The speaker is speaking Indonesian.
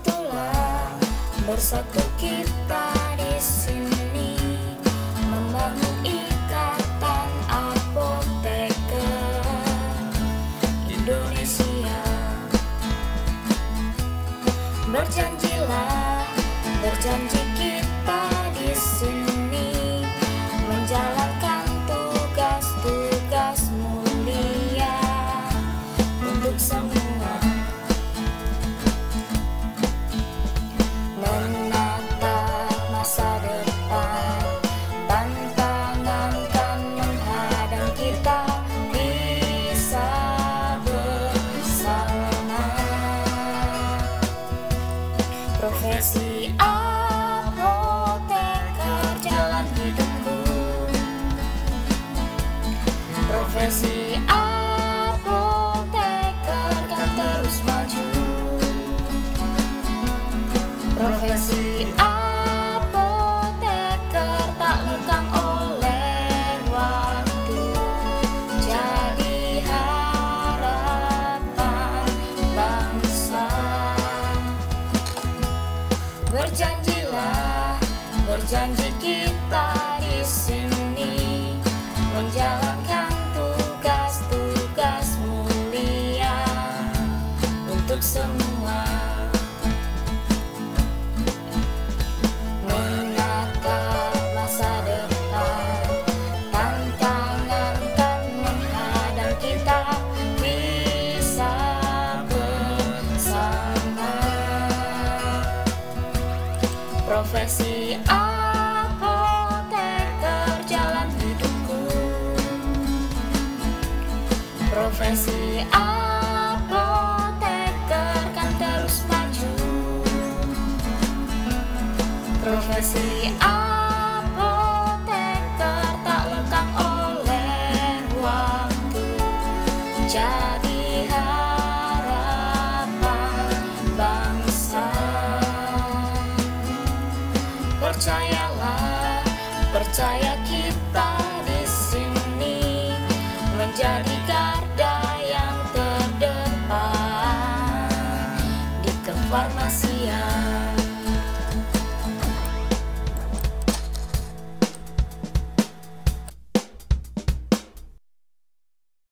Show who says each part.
Speaker 1: itulah bersatu kita di sini membangun ikatan apoteker Indonesia. Berjanji kita di sini menjalankan tugas-tugas mulia untuk semua, menata masa depan. Tantangan kan menghadang kita, bisa bersama. Profesi apoteker jalan hidupku. Profesi apoteker kan terus maju. Profesi apoteker tak lekang oleh waktu, jadi harapan bangsa. Berjanji kita di sini menjalankan tugas-tugas mulia untuk semua, menata masa depan. Tantangan kan menghadang kita, bisa bersama. Profesi apoteker jalan hidupku. Profesi apoteker kan terus maju. Profesi apoteker tak lekang oleh waktu, jadi harapan bangsa. Percaya kita di sini menjadi garda yang terdepan di kefarmasian.